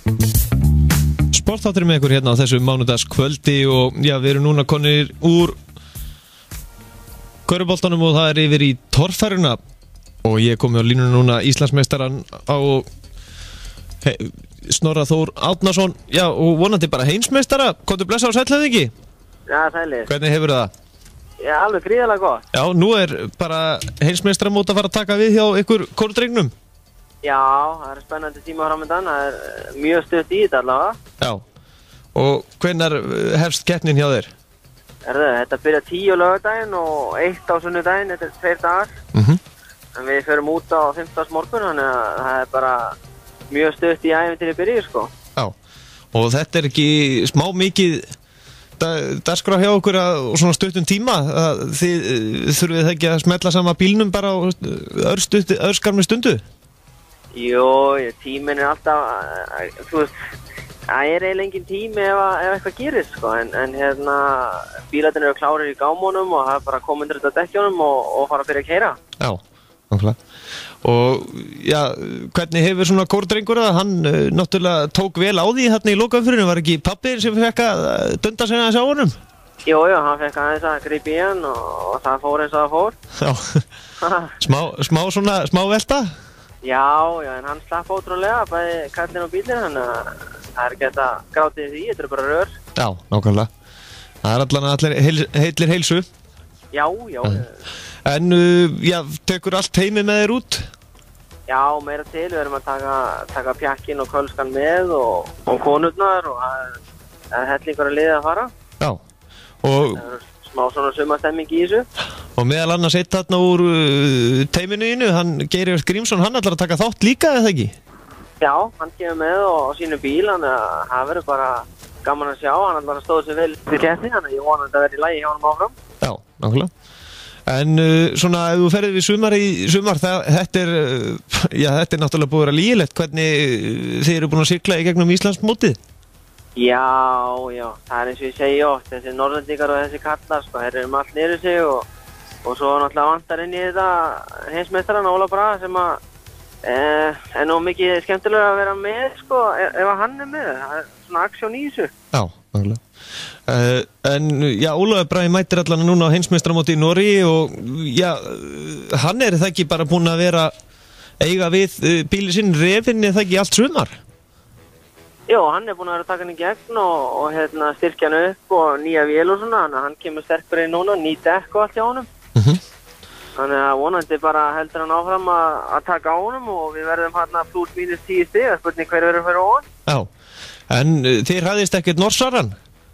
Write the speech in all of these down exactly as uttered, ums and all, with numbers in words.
Sportþátturinn með ykkur hérna á þessu mánudagskvöldi og já, við erum núna konir úr körfuboltanum og það er yfir í torfæruna og ég komi á línuna núna Íslandsmeistaran á he, Snorra Þór Árnason, já, og vonandi bara heimsmeistara. Komdu blessa og sæll höfðingi. Já, sælir. Hvernig hefur það? Já, alveg gríðarlega gott. Já, nú er bara heimsmeistaramót að fara að taka við hjá ykkur kórdrengnum. Já, það er spennandi tíma framöndan, það er mjög stutt í þetta allavega. Já, og hvenær hefst keppnin hjá þér? Erðu, þetta byrja tíu á laugardaginn og eitt á sunnudaginn, þetta er tveir dagar. Mhm. En við förum út á fimmtudags morgun, þannig að það er bara mjög stutt í ævintýri byrju, sko. Já, og þetta er ekki smá mikið dagskrá hjá okkur að, og svona stuttum tíma að þið þurfið það ekki að smetla sama bílnum bara á örskarmi stundu? Jú, tíminn er alltaf, þú veist, það er eiginlega engin tími ef, ef eitthvað gerist, sko, en, en hérna, bílarnir eru klárir í gámunum og það er bara komið undir þetta dekkjónum og, og fara að byrja að keyra. Já, nákvæmlega. Og já, hvernig hefur svona kórdrengur það? Hann uh, náttúrulega tók vel á því hérna í lokaumferðinni, var ekki pappin sem fekk að dunda sig aðeins á honum? Jú, jú, hann fekk aðeins að grípa í hann og, og það fór eins og það fór. Já, smá, smá svona, smá velta? Já, já, en hann slapp ótrúlega, bæði kallinn og bílinn, þannig að það er ekki að grátið því, þetta er bara rör. Já, nákvæmlega. Það er allan allir heil, heilir heilsu. Já, já. En, uh, já, tekur allt heimið með þér út? Já, meira til, við erum að taka, taka pjakkin og kölskan með og, og konurnar og það er hellingur að liða að fara. Já, og... Það er smá svona sumastemming í þessu. Og meðal annars eitt þarna úr uh, teiminu innu, hann Geir Grímsson, hann ætlar að taka þátt líka, eða ekki? Já, hann kemur með og, og sínu bíl, þannig að það verður bara gaman að sjá, hann ætlar að stóða sig vel til keppni, þannig að ég vona að þetta verður í lagi hjá hann áfram. Já, nákvæmlega. En uh, svona, ef þú ferðir við sumar í sumar, það, þetta er, uh, já, þetta er náttúrulega búið að vera lýgilegt, hvernig þið eru búin að sigla í gegnum Íslandsmótið? Já, já, það er eins og ég segi oft, þessi norðlendingar og þessi kallar, sko, þeir eru um allt niður sig og, og svo náttúrulega vantar inn í þetta heimsmeistaran Óla Braga sem að eh, er nú mikið skemmtilega að vera með, sko, ef, ef hann er með, það er svona aksjón í þessu. Já, nákvæmlega. Uh, en, já, Óla Bragi mætir allan núna á heimsmeistaramóti í Noregi og, já, hann er það ekki bara búinn að vera eiga við uh, bíli sinn Refinn, er það ekki allt sumar? Jó, hann er búinn að vera að taka hann í gegn og, og hérna, styrkja hann upp og nýja vél og svona, þannig að hann kemur sterkur inn núna, ný dekk og allt hjá honum. Mhm. Þannig að vonandi bara heldur hann áfram að, að taka á honum og við verðum hérna pluss mínus tíu stig, að spurning hver verður fyrir ofan. Já, en uh, þið hræðist ekkert Norsaran?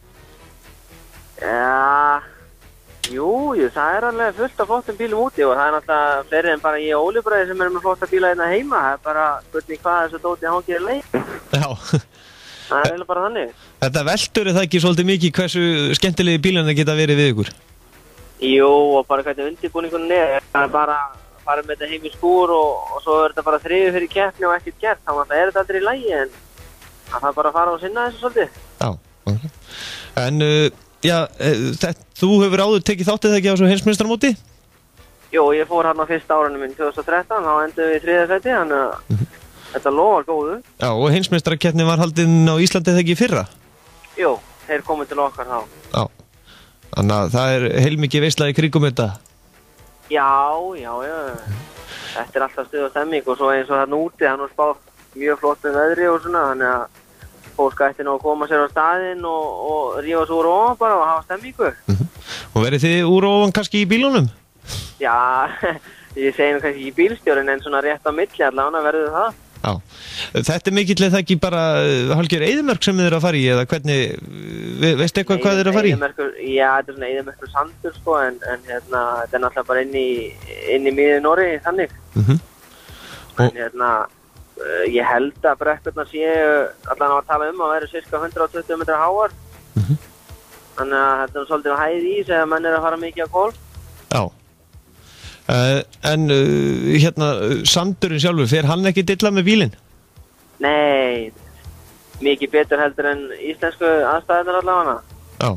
Já, jú, jú, það er alveg fullt af flottum bílum úti og það er náttúrulega fleiri en bara ég og Óli Bragi sem eru með flotta bíla hérna heima, það er bara spurning hvað þessu dóti hangir í leik. Já. Það er eiginlega bara þannig. Þetta veldur er það ekki svolítið mikið hversu skemmtilegi bílarnir geta verið við ykkur? Jú, og bara hvernig undirbúningunum er, það er bara að fara með þetta heim í skúr og, og svo er þetta bara þriðið fyrir keppni og ekkert gert, þannig að er þetta aldrei í lagi en það er bara að fara og sinna þessu svolítið. Já, ok. En, uh, já, þetta, þú hefur áður tekið þáttið ekki á þessu heimsmeistaramóti? Jú, ég fór hérna á fyrsta árunum minn tvö þúsund og þrettán, þá endur við í þriðja sæti, þannig að mm -hmm. þetta lofar góðu. Já, og heimsmeistarakeppnin var haldin á Íslandi þegar ekki í fyrra? Jú, þeir komið til okkar þá. Já, þannig að það er heilmikið veislað í kringum þetta? Já, já, já. Þetta er alltaf stuð og stemming og svo eins og þarna úti, hann var spáð mjög flott með veðri og svona, þannig að fólk ætti nú að koma sér á staðinn og, og rífa svo úr og ofan bara og hafa stemmingu. Mm -hmm. Og verið þið úr og ofan kannski í bílunum? Já, ég segi nú kannski ekki bílstjórin en svona rétt á milli allavega verður það. Já, þetta er mikill eða ekki bara hálfgerð eyðimörk sem þið eru að fara í eða hvernig, ve veistu eitthvað hvað þið eru að fara í? Já, þetta er svona eyðimörkur sandur sko en, en hérna, þetta er náttúrulega bara inn í, inn í miðju Noregi þannig. Mm -hmm. En hérna, ég held að brekkurnar séu allan á að tala um að vera cirka hundrað og tuttugu metrar háar. Mm -hmm. Þannig að þetta er svolítið hæð í þegar menn er að fara mikið á golf. Já. Uh, en uh, hérna, sandurinn sjálfur, fer hann ekki dilla með bílinn? Nei, mikið betur heldur en íslensku aðstæðunar allavega. Já,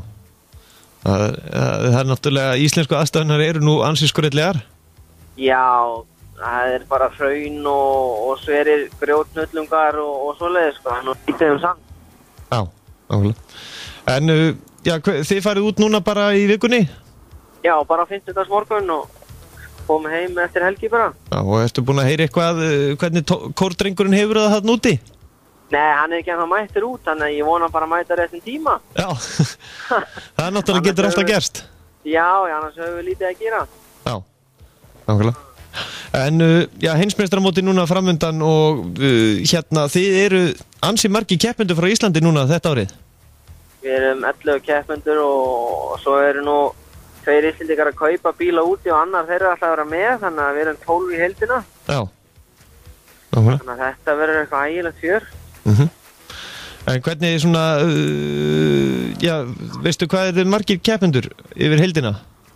það, það er náttúrulega, íslensku aðstæðunar eru nú ansi skurðlegar. Já, það er bara hraun og, og sverir grjótnullungar og, og svoleiðis sko, hann og lítið um sand. Já, nákvæmlega. En uh, já, þið farið út núna bara í vikunni? Já, bara fimmtudags morgun og komum heim eftir helgi bara. Já, og ertu búin að heyra eitthvað uh, hvernig kórdrengurinn hefur það þarna úti? Nei, hann er ekki ennþá mættur út, þannig að ég vona bara að mæta réttum tíma. Já, það er náttúrulega getur alltaf gerst. Já, já, annars höfum við lítið að gera. Já, nákvæmlega. En uh, já, heimsmeistaramóti núna framundan og uh, hérna, þið eru ansi margir keppendur frá Íslandi núna þetta árið? Við erum ellefu keppendur og, og svo eru nú tveir Íslendingar að kaupa bíla úti og annar þeirra alltaf að vera með, þannig að við erum tólf í heildina. Já. Nákvæmlega. Þannig að þetta verður eitthvað ægilegt fjör. Mhm. En hvernig svona, uh, já, veistu hvað er þið margir keppendur yfir heildina?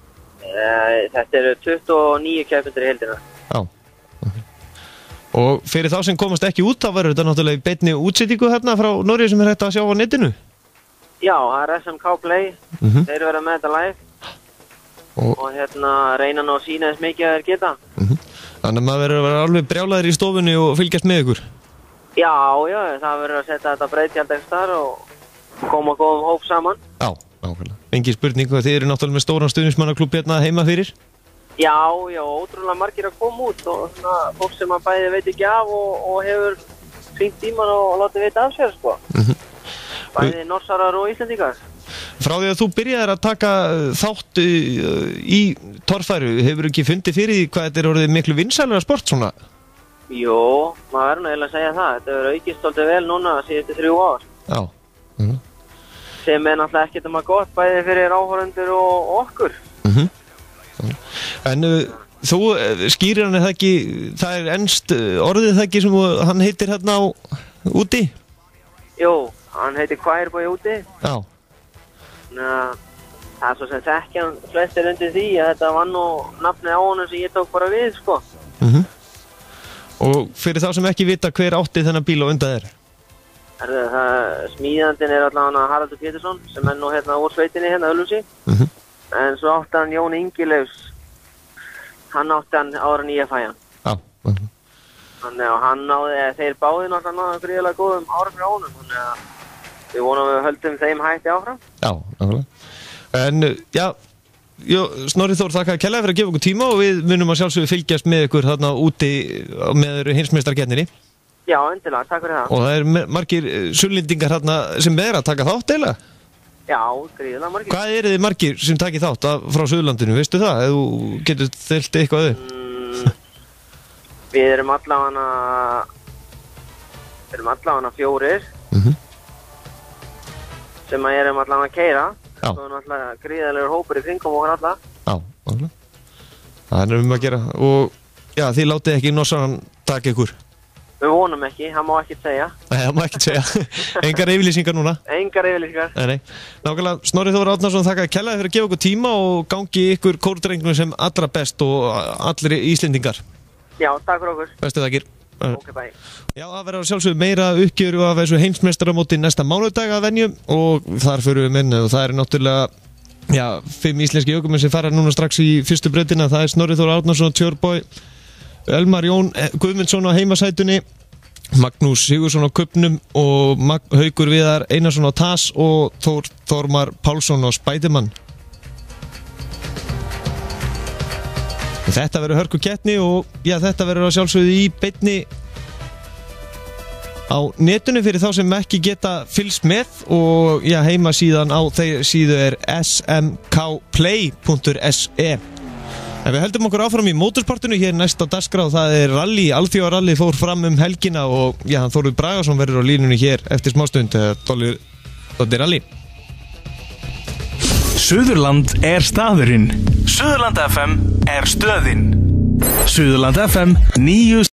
Þetta eru tuttugu og níu keppendur í heildina. Já. Okay. Og fyrir þá sem komast ekki út, þá verður þetta náttúrulega í beinni útsettingu hérna frá Noregi sem er hægt að sjá á netinu? Já, það er S M K Play, mm-hmm. þeir verða með þetta live og, og hérna reyna nú að sína þess mikið að þeir geta. Mm-hmm. Þannig að maður verður að vera alveg brjálaður í stofunni og fylgjast með ykkur? Já, já, það verður að setja þetta breytjald ekki þar og koma góðum hóp saman. Já, nákvæmlega. Engi spurning, þið eru náttúrulega með stóran stuðningsmannaklúbb hérna heima fyrir? Já, já, ótrúlega margir að koma út og svona fólk sem að bæði veit ekki af og, og hefur fringt í mann og látið vita af sér, sko. Mm-hmm. Bæði norsarar og Íslendingar. Frá því að þú byrjaðir að taka þátt í torfæru, hefur ekki fundið fyrir því hvað þetta er orðið miklu vinsælera sport svona? Jó, maður verður nú eiginlega að segja það. Þetta verður aukist svolítið vel núna síðustu þrjú ár. Já. Mm-hmm. Sem er náttúrulega ekkert um að gott bæði fyrir áhorfendur og okkur. Mm-hmm. En uh, þú skýrir hann er það ekki, það er ennst orðið það ekki sem hann heitir hérna á úti? Jú, hann heitir Choirboy úti. Já. Ná, það er svo sem þekkja hann flestir undir því að þetta var nú nafnið á honum sem ég tók bara við, sko. Mhm. Og fyrir þá sem ekki vita hver átti þennan bíl á undan þér? Er það, smíðandinn er allavega Haraldur Pétursson sem er nú hérna úr sveitinni hérna Ölfusi. Mhm. En svo átti hann Jón Ingileifs, hann átti hann ára nýja fæjan. Já. Mhm. Þannig að hann náði, þeir báði náttúrulega gríðarlega góðum ára fyrir honum, þannig að við vonum að við höldum þeim hætti áfram. Já, nákvæmlega. En já, Jó, Snorri Þór, þakka að kella fyrir að gefa okkur tíma og við munum að sjálfsögðu fylgjast með ykkur þarna úti með heimsmeistarkeppninni. Já, endilega, takk fyrir það. Og það er margir sunnlendingar þarna sem er að taka þátt eða? Já, gríðarlega margir. Hvað eru þið margir sem takir þátt frá Suðurlandinu, veistu það? Eða þú getur þellt eitthvað þau? Mm, við erum allavega við erum allavega fjórir mm-hmm. sem að erum allavega að keyra. Já. Svo er náttúrulega gríðarlegur hópur í kringum okkur alla. Já, náttúrulega. Það er um að gera og já, þið látið ekki norsaran taka ykkur. Við vonum ekki, það má ekki segja. Nei, það má ekki segja. Engar yfirlýsingar núna. Engar yfirlýsingar. Nei, nei. Nákvæmlega, Snorri Þór Árnason, þakka að kella fyrir að gefa okkur tíma og gangi ykkur kórdrengnum sem allra best og allir Íslendingar. Já, takk fyrir okkur. Bestu þakkir. Ok, bye. Já, það verður sjálfsögðu meira uppgjöru af þessu heimsmeistaramóti næsta mánudag að venju og þar förum við minni og það er náttúrulega, já, fimm íslenski ökumenn sem fara núna strax í fyrstu brautina. Það er Snorri Þór Árnason, Choirboy, Elmar Jón Guðmundsson á heimasætunni, Magnús Sigurðsson á kubbnum og Mag Haukur Viðar Einarsson á tass og Þór Þormar Pálsson á Spiderman. Þetta verður hörku keppni og já, þetta verður að sjálfsögðu í beinni á netinu fyrir þá sem ekki geta fylgst með og já, heimasíðan á þeir síðu er s m k play punktur s e. En við höldum okkur áfram í mótorsportinu hér næst á dagskrá. Það er rally, alþjóðarally fór fram um helgina og já, Þórður Bragason verður á línunni hér eftir smástund. Dollir, Dollir rally. Suðurland er staðurinn. Suðurland F M er stöðin. Suðurland F M níu